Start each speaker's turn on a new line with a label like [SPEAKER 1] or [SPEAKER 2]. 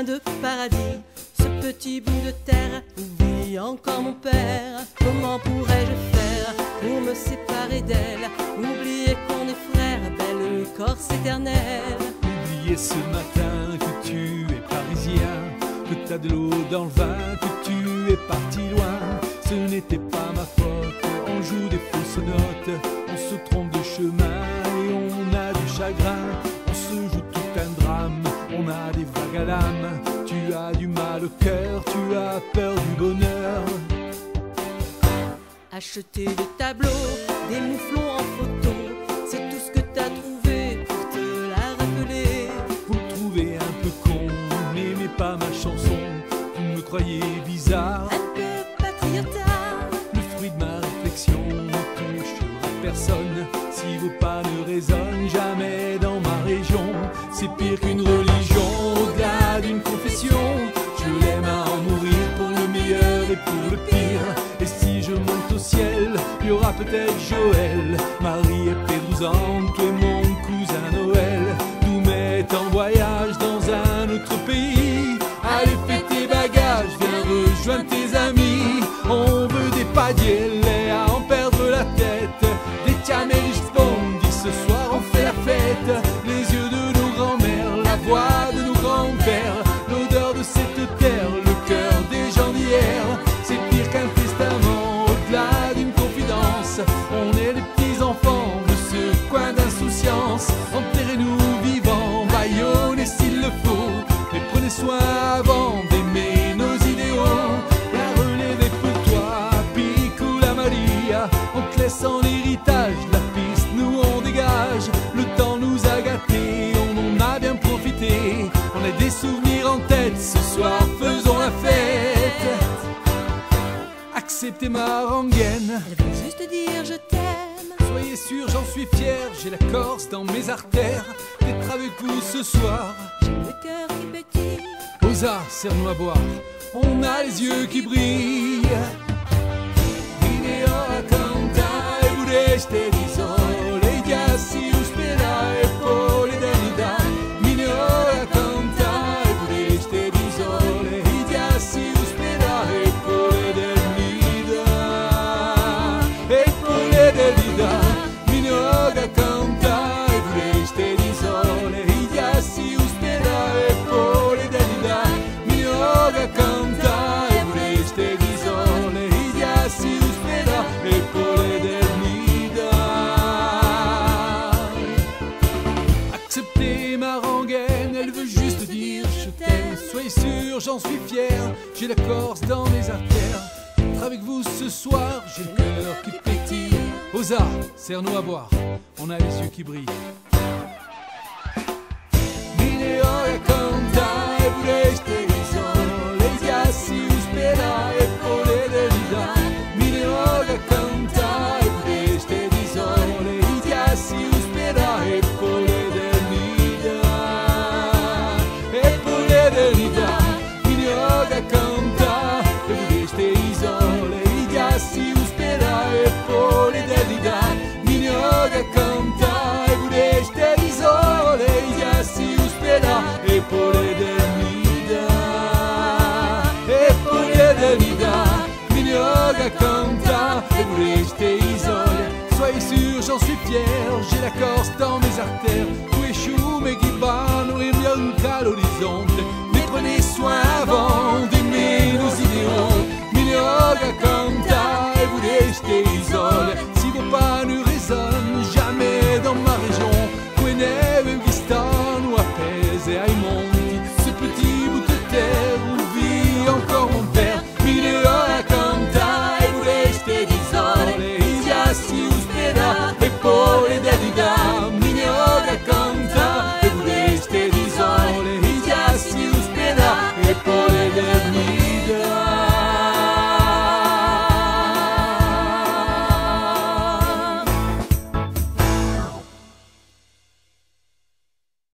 [SPEAKER 1] chemin de paradis, ce petit bout de terre où vit encore mon père. Comment pourrais-je faire pour me séparer d'elle, oublier qu'on est frères, belle Corse éternelle.
[SPEAKER 2] Oublier ce matin que tu es parisien, que t'as de l'eau dans le vin, que tu es parti loin. Ce n'était pas ma faute, on joue des fausses notes, on se trompe de chemin et on a du chagrin. On se joue tout un drame, on a des vagues à l'âme. Tu as du mal au cœur, tu as peur du bonheur.
[SPEAKER 1] Acheter des tableaux, des mouflons en photo, c'est tout ce que t'as trouvé pour te la rappeler.
[SPEAKER 2] Vous me trouvez un peu con, n'aimez pas ma chanson, vous me croyez bizarre,
[SPEAKER 1] Un peu patriotard.
[SPEAKER 2] le fruit de ma réflexion ne touchera personne. Si vos pas ne résonnent jamais dans ma région, c'est pire qu'une religion, au-delà d'une confession. Je l'aime à en mourir pour le meilleur et pour le pire. Et si je monte au ciel, il y aura peut-être Joël, Marie et Pérousante et mon cousin Noël. Nous mettre en voyage dans un autre pays. Allez, fais tes bagages, viens rejoindre tes amis. On veut des padielles à en perdre la tête, des Tiamélis Bond, ce soir on fait la fête. Les yeux de nos grands-mères, la voix de nos grands-pères, l'odeur de cette terre, le cœur des gens d'hier. C'est pire qu'un testament, au-delà d'une confidence. On est les petits enfants de ce coin d'insouciance. Enterrez-nous vivants, bâillonnez s'il le faut, mais prenez soin avant d'aimer nos idéaux. La relève est pour toi, Piccola Maria, on te laisse en héritage la piste, nous on dégage. Le temps nous a gâtés, on en a bien profité. On a des souvenirs en tête, ce soir faisons la fête. Acceptez ma rengaine,
[SPEAKER 1] Elle veut juste dire je t'aime.
[SPEAKER 2] soyez sûr j'en suis fier. J'ai la Corse dans mes artères, d'être avec vous ce soir.
[SPEAKER 1] J'ai le cœur qui pétille.
[SPEAKER 2] Osa, serre-nous à boire, on a les yeux qui brillent. Vine a cantare, vorreste di sole, già si spera e poi l'eternità. Vine a cantare, vorreste di sole, già si spera e poi l'eternità. E poi l'eternità. Vine a cantare, vorreste di sole, già si spera e poi l'eternità. Vine a cantare, vorreste di sole, già si spera e poi l'eternità. Acceptez ma rengaine, elle veut juste dire je t'aime. Soyez sûr, j'en suis fier, j'ai la Corse dans mes artères. Être avec vous ce soir, j'ai le cœur qui pétille. Osa, serre-nous à boire, on a les yeux qui brillent.